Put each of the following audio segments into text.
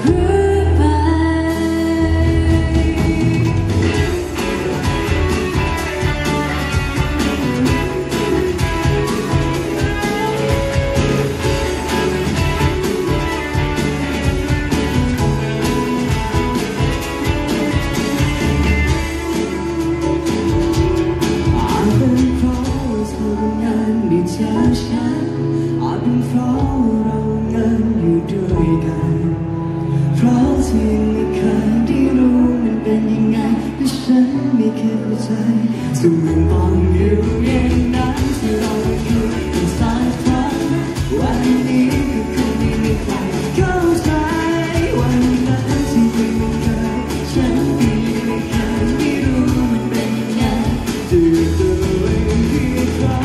อาจเป็นเพราะเราเงินอยู่ด้วยกันเพราะที่ไม่เคยได้รู้มันเป็นยังไงและฉันไม่เคยเข้าใจซึ่งมันต้องอยู่อย่างนั้นที่เราอยู่กันสักครั้งวันนี้ก็คงไม่มีใครเข้าใจวันนั้นที่ไม่เคยฉันไม่เคยได้รู้มันเป็นยังไงด้วยตัวเองที่ใคร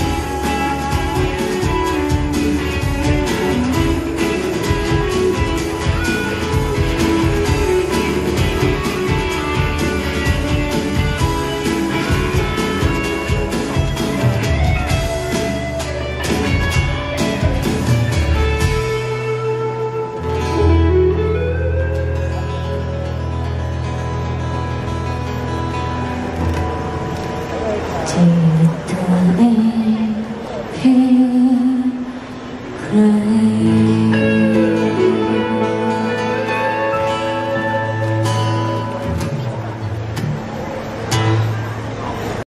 ที่ตัวเอง